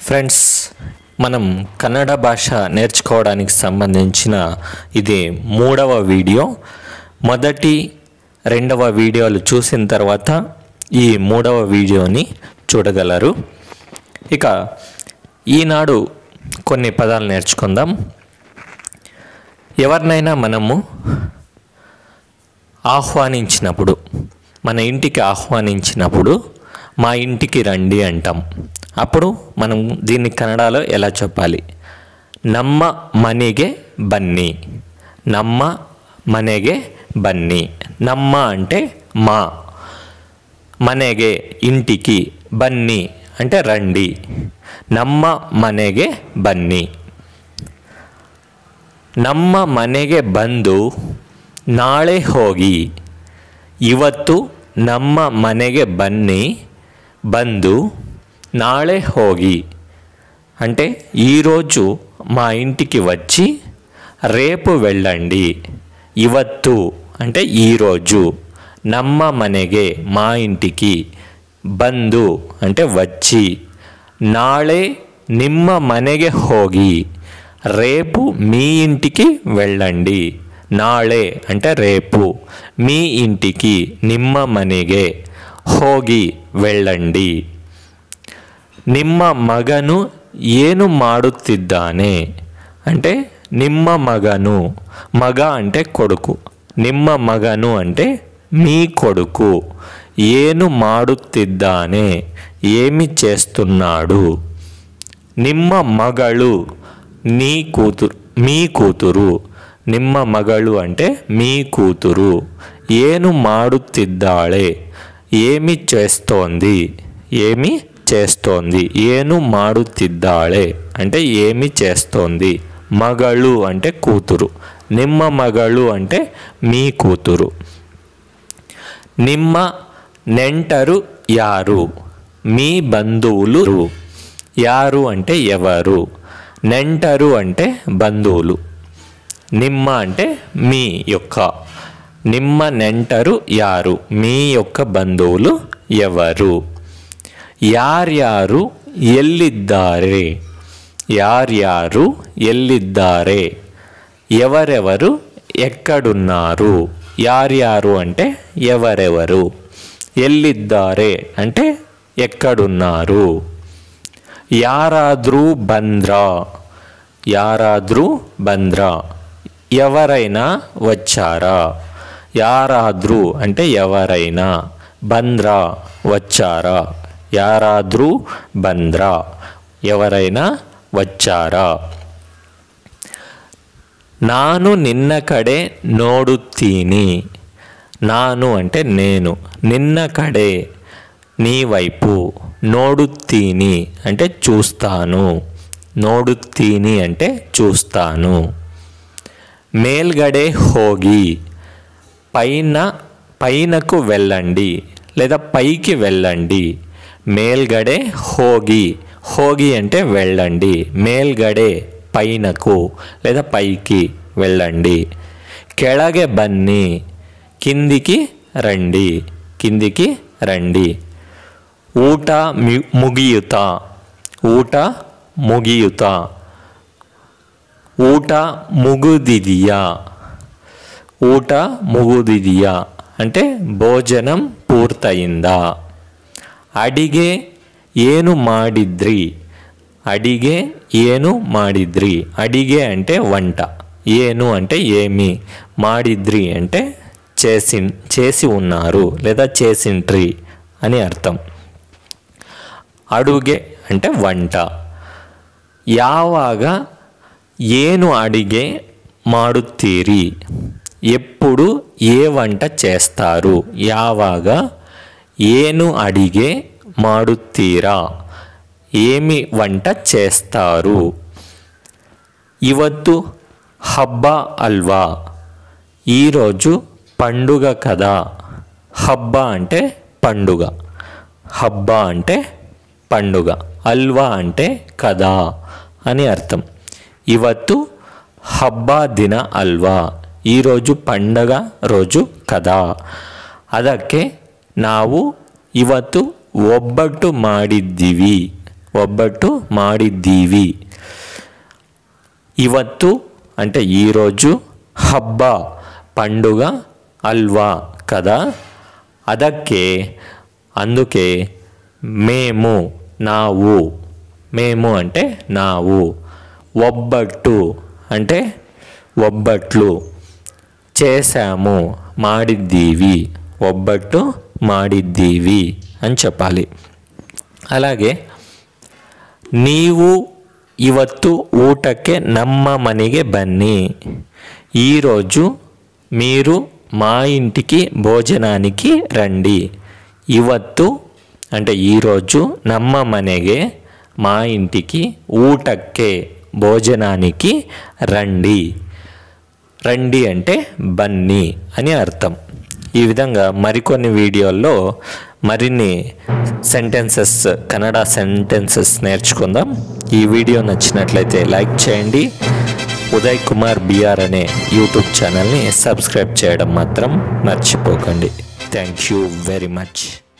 Friends, మనం కన్నడ భాష నేర్చుకోవడానికి సంబంధించిన ఇది 3వ వీడియో. మొదటి 2వ వీడియోలు చూసిన తర్వాత ఈ 3వ వీడియోని చూడగలరు. ఇక ఈనాడు కొన్ని పదాలు నేర్చుకుందాం. ఎవరినైనా మనము ఆహ్వానించినప్పుడు, మన ఇంటికి ఆహ్వానించినప్పుడు మా ఇంటికి రండి అంటాం. అప్పుడు మనం దీన్ని కన్నడలో ఎలా చెప్పాలి? నమ్మ మನೆಗೆ బన్ని, నమ్మ మನೆಗೆ బన్ని. నమ్మ అంటే మా, మನೆಗೆ ఇంటికి, బన్ని అంటే రండి. నమ్మ మನೆಗೆ బన్ని. ನಮ್ಮ ಮನೆಗೆ ಬಂದು ನಾಳೆ ಹೋಗಿ. ಇವತ್ತು ನಮ್ಮ ಮನೆಗೆ ಬನ್ನಿ, ಬಂದು నాళే హోగి అంటే ఈరోజు మా ఇంటికి వచ్చి రేపు వెళ్ళండి. ఇవత్తు అంటే ఈరోజు, నమ్మ మನೆಗೆ మా ఇంటికి, బందు అంటే వచ్చి, నాళే నిమ్మ మನೆಗೆ ಹೋಗಿ రేపు మీ ఇంటికి వెళ్ళండి. నాళే అంటే రేపు, మీ ఇంటికి నిమ్మ మನೆಗೆ, ಹೋಗಿ వెళ్ళండి. ನಿಮ್ಮ ಮಗನು ಏನು ಮಾಡುತ್ತಿದ್ದಾನೆ అంటే ನಿಮ್ಮ మగను, మగ అంటే కొడుకు, ನಿಮ್ಮ మగను అంటే మీ కొడుకు. ಏನು ಮಾಡುತ್ತಿದ್ದಾನೆ ఏమి చేస్తున్నాడు. ನಿಮ್ಮ మಗಳು నీ కూతురు, మీ కూతురు. ನಿಮ್ಮ మಗಳು అంటే మీ కూతురు. ಏನು ಮಾಡುತ್ತಿದ್ದಾಳೆ ఏమి చేస్తోంది, ఏమి చేస్తోంది. ఏను ಮಾಡುತ್ತಿದ್ದಾಳೆ అంటే ఏమి చేస్తోంది. మಗಳು అంటే కూతురు, నిమ్మ మಗಳು అంటే మీ కూతురు. ನಿಮ್ಮ నెంటరు యారు, మీ బంధువులు. యారు అంటే ఎవరు, నెంటరు అంటే బంధువులు, నిమ్మ అంటే మీ యొక్క. నిమ్మ నెంటరు యారు, మీ యొక్క బంధువులు ఎవరు. ಯಾರ್ಯಾರು ಎಲ್ಲಿದ್ದಾರೆ, ಯಾರ್ಯಾರು ಎಲ್ಲಿದ್ದಾರೆ. ఎవరెవరు ఎక్కడున్నారు. యార్యారు అంటే ఎవరెవరు, ఎಲ್ಲಿದ್ದಾರೆ అంటే ఎక్కడున్నారు. యారాద్ರೂ ಬಂದ್ರಾ, యారాద్ರೂ ಬಂದ್ರಾ ఎవరైనా వచ్చారా. యారాద్ರೂ అంటే ఎవరైనా, ಬಂದ್ರಾ వచ్చారా. యారాద్ರೂ ಬಂದ್ರಾ ఎవరైనా వచ్చారా. ನಾನು ನಿನ್ನ ಕಡೆ ನೋಡುತ್ತೀನಿ. ನಾನು అంటే నేను, నిన్న కడే నీ వైపు, ನೋಡುತ್ತೀನಿ అంటే చూస్తాను, ನೋಡುತ್ತೀನಿ అంటే చూస్తాను. మేల్గಡೆ ಹೋಗಿ పైనకు వెళ్ళండి లేదా పైకి వెళ్ళండి. మేల్గಡೆ ಹೋಗಿ, ಹೋಗಿ అంటే వెళ్ళండి. మేల్గಡೆ పైనకు లేదా పైకి వెళ్ళండి. ಕೆಳಗೆ బన్ని కిందికి రండి, కిందికి రండి. ಊಟ ಮುಗಿಯುತ್ತಾ, ಊಟ ಮುಗಿಯುತ್ತಾ. ಊಟ ಮುಗಿದಿದೆಯా, ಊಟ ಮುಗಿದಿದೆಯా అంటే భోజనం పూర్తయిందా. అడిగే ಏನು ಮಾಡಿದ್ರಿ, అడిగే ಏನು ಮಾಡಿದ್ರಿ. అడిగే అంటే వంట, ಏನು అంటే ఏమి, ಮಾಡಿದ್ರಿ అంటే చేసి ఉన్నారు లేదా చేసింట్రి అని అర్థం. అడుగే అంటే వంట. యాವಾಗ ಏನು అడిగే ಮಾಡುತ್ತೀರಿ ఎప్పుడు ఏ వంట చేస్తారు. యాವಾಗ ಏನು అడిగే ಮಾಡುತ್ತೀರಾ ఏమి వంట చేస్తారు. ಇವತ್ತು ಹಬ್ಬ అల్వా ఈరోజు పండుగ కదా. హబ్బ అంటే పండుగ, హబ్బ అంటే పండుగ, అల్వా అంటే కదా అని అర్థం. ಇವತ್ತು ಹಬ್ಬ ದಿನ అల్వా ఈరోజు పండగ రోజు కదా. ಅದಕ್ಕೆ ನಾವು ಇವತ್ತು ಒಬ್ಬಟ್ಟು ಮಾಡಿದ್ದೀವಿ ಒಬ್ಬಟ್ಟು ಮಾಡಿದ್ದೀವಿ. ಇವತ್ತು అంటే ఈరోజు, హబ్బ పండుగ అల్వా కదా, అందుకే మేము మేము అంటే ನಾವು, ಒಬ್ಬಟ್ಟು అంటే ಒಬ್ಬట్లు, చేశాము ಮಾಡಿದ್ದೀವಿ, ಒಬ್ಬಟ್ಟು ಮಾಡಿದ್ದೀವಿ అని చెప్పాలి. అలాగే ನೀವು ಇವತ್ತು ಊಟಕ್ಕೆ ನಮ್ಮ ಮನೆಗೆ ಬನ್ನಿ. ఈరోజు మీరు మా ఇంటికి భోజనానికి రండి. ಇವತ್ತು అంటే ఈరోజు, ನಮ್ಮ ಮನೆಗೆ మా ఇంటికి, ఊటಕ್ಕೆ భోజనానికి రండి. రండి అంటే బన్నీ అని అర్థం. ఈ విధంగా మరికొన్ని వీడియోల్లో మరిన్ని సెంటెన్సెస్, కన్నడ సెంటెన్సెస్ నేర్చుకుందాం. ఈ వీడియో నచ్చినట్లయితే లైక్ చేయండి. ఉదయ్ కుమార్ బిఆర్ అనే యూట్యూబ్ ఛానల్ని సబ్స్క్రైబ్ చేయడం మాత్రం మర్చిపోకండి. Thank you very much.